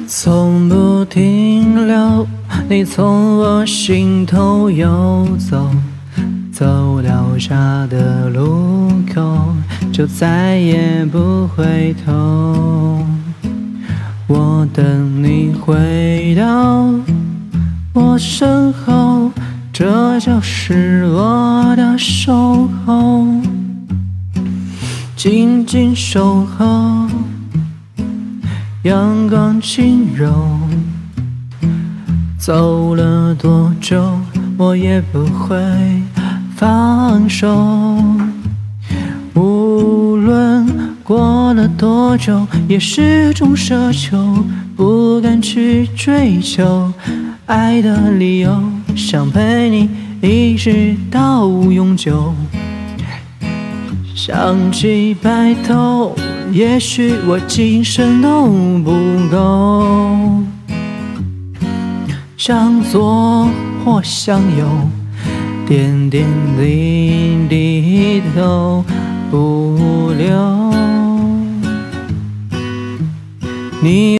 从不停留，你从我心头游走，走到下的路口，就再也不回头。我等你回到我身后，这就是我的守候，静静守候。阳光轻柔，走了多久，我也不会放手。无论过了多久，也是种奢求，不敢去追求爱的理由，想陪你一直到永久。想起白头，也许我今生都不够。向左或向右，点点滴滴都不留。你